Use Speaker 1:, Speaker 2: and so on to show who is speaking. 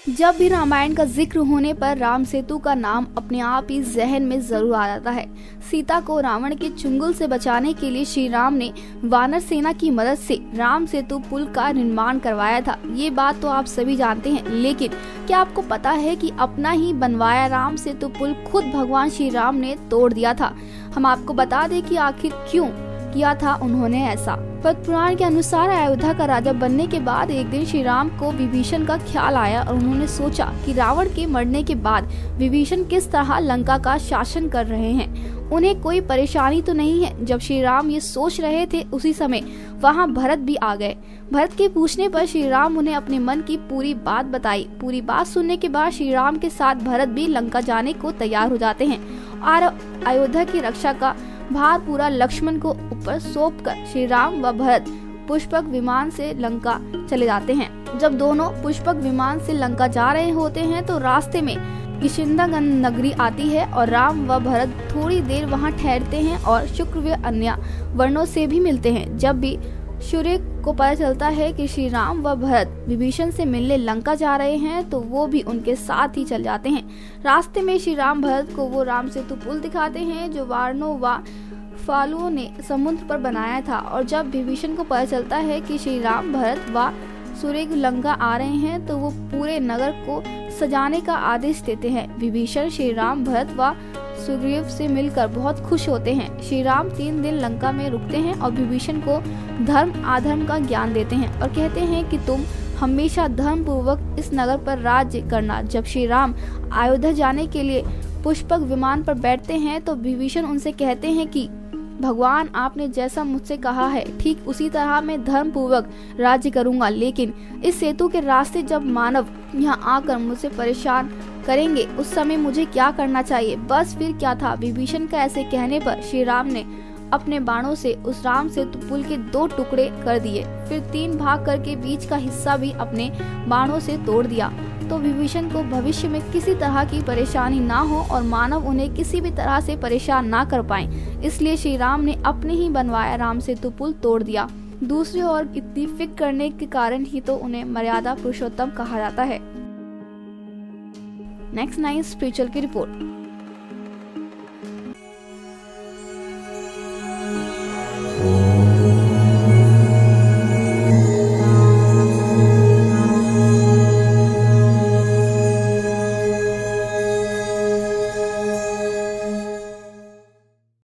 Speaker 1: जब भी रामायण का जिक्र होने पर राम सेतु का नाम अपने आप ही जहन में जरूर आ जाता है। सीता को रावण के चुंगल से बचाने के लिए श्री राम ने वानर सेना की मदद से राम सेतु पुल का निर्माण करवाया था। ये बात तो आप सभी जानते हैं, लेकिन क्या आपको पता है कि अपना ही बनवाया राम सेतु पुल खुद भगवान श्री राम ने तोड़ दिया था। हम आपको बता दें कि आखिर क्यों किया था उन्होंने ऐसा। पद्म पुराण के अनुसार अयोध्या का राजा बनने के बाद एक दिन श्री राम को विभीषण का ख्याल आया और उन्होंने सोचा कि रावण के मरने के बाद विभीषण किस तरह लंका का शासन कर रहे हैं, उन्हें कोई परेशानी तो नहीं है। जब श्री राम ये सोच रहे थे उसी समय वहाँ भरत भी आ गए। भरत के पूछने पर श्री राम उन्हें अपने मन की पूरी बात बताई। पूरी बात सुनने के बाद श्री राम के साथ भरत भी लंका जाने को तैयार हो जाते हैं और अयोध्या की रक्षा का भार पूरा लक्ष्मण को ऊपर सौंपकर श्री राम व भरत पुष्पक विमान से लंका चले जाते हैं। जब दोनों पुष्पक विमान से लंका जा रहे होते हैं तो रास्ते में किष्किंधा नगरी आती है और राम व भरत थोड़ी देर वहां ठहरते हैं और शुक्र व अन्य वर्णों से भी मिलते हैं। जब भी सूर्य को पता चलता है कि श्री राम व भरत विभीषण से मिलने लंका जा रहे हैं तो वो भी उनके साथ ही चल जाते हैं। रास्ते में श्री राम भरत को वो राम सेतु पुल दिखाते हैं जो वानरों व फालुओं ने समुद्र पर बनाया था। और जब विभीषण को पता चलता है कि श्री राम भरत व सूर्य लंका आ रहे हैं तो वो पूरे नगर को सजाने का आदेश देते हैं। विभीषण श्री राम भरत व सुग्रीव से मिलकर बहुत खुश होते हैं। श्री राम 3 दिन लंका में रुकते हैं और विभीषण को धर्म अधर्म का ज्ञान देते हैं और कहते हैं कि तुम हमेशा धर्म पूर्वक इस नगर पर राज्य करना। जब श्री राम अयोध्या जाने के लिए पुष्पक विमान पर बैठते हैं तो विभीषण उनसे कहते हैं कि भगवान, आपने जैसा मुझसे कहा है ठीक उसी तरह मैं धर्म पूर्वक राज्य करूंगा, लेकिन इस सेतु के रास्ते जब मानव यहाँ आकर मुझसे परेशान करेंगे उस समय मुझे क्या करना चाहिए। बस फिर क्या था। विभीषण का ऐसे कहने पर श्री राम ने अपने बाणों से उस राम सेतु पुल के 2 टुकड़े कर दिए, फिर 3 भाग करके बीच का हिस्सा भी अपने बाणों से तोड़ दिया तो विभीषण को भविष्य में किसी तरह की परेशानी ना हो और मानव उन्हें किसी भी तरह से परेशान ना कर पाए। इसलिए श्री राम ने अपने ही बनवाया राम सेतु पुल तोड़ दिया। दूसरी ओर इतनी फिक्र करने के कारण ही तो उन्हें मर्यादा पुरुषोत्तम कहा जाता है। नेक्स्ट 9 स्पिरिचुअल की रिपोर्ट।